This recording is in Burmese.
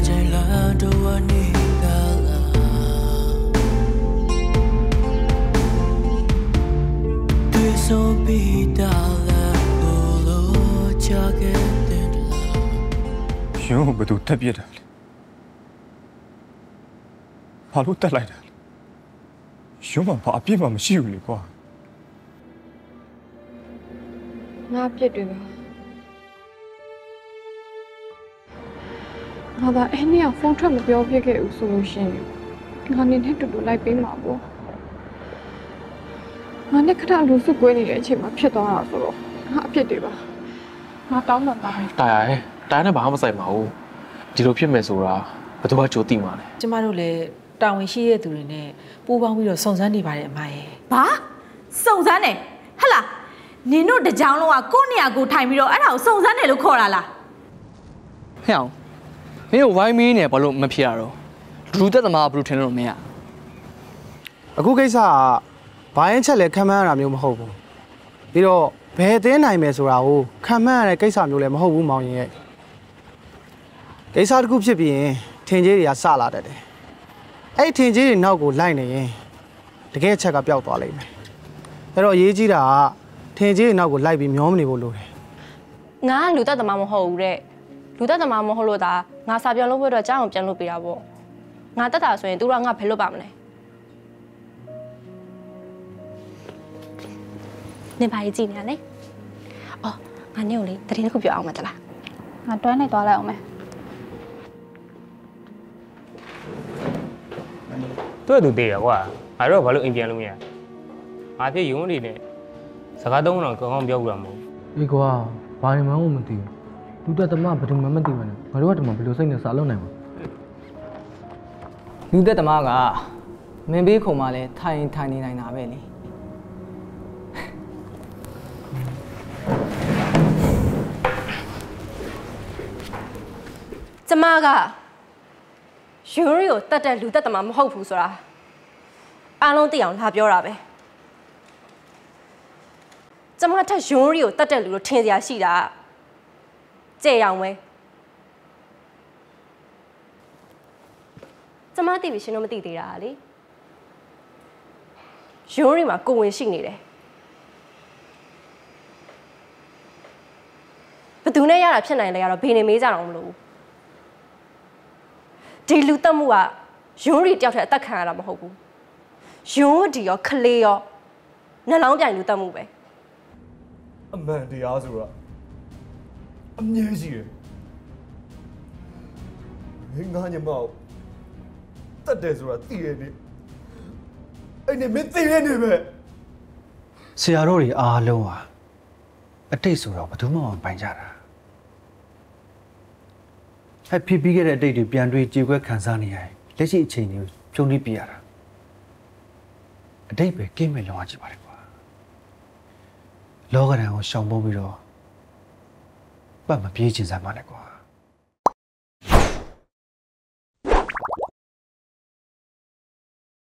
ရှင်ကိုဘယ်သူတက်ပြစ်တယ်လဲဘာလို့တက်လိုက်တာလဲရှင်မဘာအပြစ်မှမရှိဘူးလေကွာငါပြစ်တွေပါငါသာအဲ့နေ့ကဖုန်းထွက်မပြောပြခဲ့ဘူးဆိုလို့ရှိရင်ငါနေနဲ့တူတူလိုက်ပေးမှာပေါ့ငါနဲ့ခဏလူစုကွေးနေတဲ့အချိန်မှာဖြစ်သွားတာဆိုတော့ငါအပြစ်တွေပါငါတောင်းပန်ပါတယ်တာယာရဲ့တာယာနဲ့ဘာမှမဆိုင်ပါဘူးဒီလိုဖြစ်မယ်ဆိုတာဘယ်သူမှကြိုသိမှာလဲကျမတို့လည်းတာဝန်ရှိတဲ့သူတွေနဲ့ပူးပေါင်းပြီးတော့စုံစမ်းနေပါတယ်အမရဲ့ဘာစုံစမ်းနေဟဟလားနင်တို့တကြောင်လုံးကကိုယ့်နေရာကိုထိုင်ပြီးတော့အဲ့ဒါကိုစုံစမ်းတယ်လို့ခေါ်တာလားဟဲ့အောင်မင်းကိုဝိုင်းမင်းနေဘာလို့မဖြစ်ရတော့လူသက်သမားဘယ်လိုထင်လို့မင်းอ่ะအခုကိစ္စကဘာရင်ချက်လဲခံမှန်းရတာမျိုးမဟုတ်ဘူးပြီးတော့ဘယ်သိနိုင်မယ်ဆိုတာကိုခံမှန်းရတဲ့ကိစ္စမျိုးလည်းမဟုတ်ဘူးမောင်ရင်ရဲ့ကိစ္စတစ်ခုဖြစ်ပြီးရင်ထင်ကြီးတွေကစလာတတ်တယ်အဲ့ထင်ကြီးတွေနောက်ကိုလိုက်နေရင်တကယ်ချက်ကပျောက်သွားလိမ့်မယ်အဲ့တော့အရေးကြီးတာကထင်ကြီးတွေနောက်ကိုလိုက်ပြီးမျောမနေဖို့လိုတယ်ငါကလူသက်သမားမဟုတ်ဘူးတဲ့လူသက်သမားမဟုတ်လို့ဒါငါစာပြောလို့ဖို့တော့ကြားအောင်ပြန်လုပ်ပေးတာပေါ့ငါတက်တာဆိုရင်သူတို့ကငါဖယ်လို့ပါမလဲနေပါရေးကြည့်နေရလေအော်ငါနေကိုလေတရင်တစ်ခုပြောအောင်မတလားငါတွန်းနေသွားလိုက်အောင်မယ်သူ့အတူသေးရကွာငါတို့ကဘာလို့အိမ်ပြန်လို့မရငါဖြစ်ရုံးနေနဲ့စကားသုံးတော့ကောင်းကောင်းပြောပြတာမဟုတ်အေးကွာဘာနေမှမသိဘူးလူသက်သမားဘယ်သူမှမသိဘူးနဲ့ငါတို့ကတမဘယ်လိုစိတ်နဲ့စာလုပ်နိုင်မှာလူသက်သမားကမင်းဘေးခုံမှလည်းထိုင်နေနိုင်တာပဲလေကျမကယူရီကိုတတ်တဲ့လူသက်သမားမဟုတ်ဘူးဆိုတာအားလုံးသိအောင်လာပြောတာပဲကျမထက်ယူရီကိုတတ်တဲ့လူလို့ထင်စရာရှိတာကြေရောင်ပဲကျမသိပြီရှင်တို့မသိသေးတာလေယူရီမှာကိုဝင်ရှိနေတယ်ဘယ်သူနဲ့ရတာဖြစ်နိုင်လဲကတော့ဘေးနေမေးကြတော့မလို့ဒီလူတက်မှုကယွန်းရီတယောက်တည်းအသက်ခံရတာမဟုတ်ဘူးယွန်းဒီရောခလေးရောနှလုံးပြိုင်လူတက်မှုပဲအမှန်တရားဆိုတာအမြဲရှိတယ်မင်းငါညမောက်တတ်တယ်ဆိုတာသိရနေအဲ့နဲ့မင်းသိရနေပဲဆရာတို့တွေအားလုံးဟာအတိတ်ဆိုတော့ဘယ်သူမှမပိုင်ကြတာအဲ့ဖြစ်ပြီးခဲ့တဲ့အတိတ်တွေပြန်တွေးကြေကွဲခံစားနေရတယ်လက်ရှိအချိန်တွေကိုဖြုံးပြီးပြရတာအတိတ်ပဲကင်းမဲ့လောကကြည့်ပါလေကွာလောကဓာတ်ကိုရှောင်ပုံးပြီးတော့ပတ်မပြေးချင်စမ်းပါနဲ့ကွာ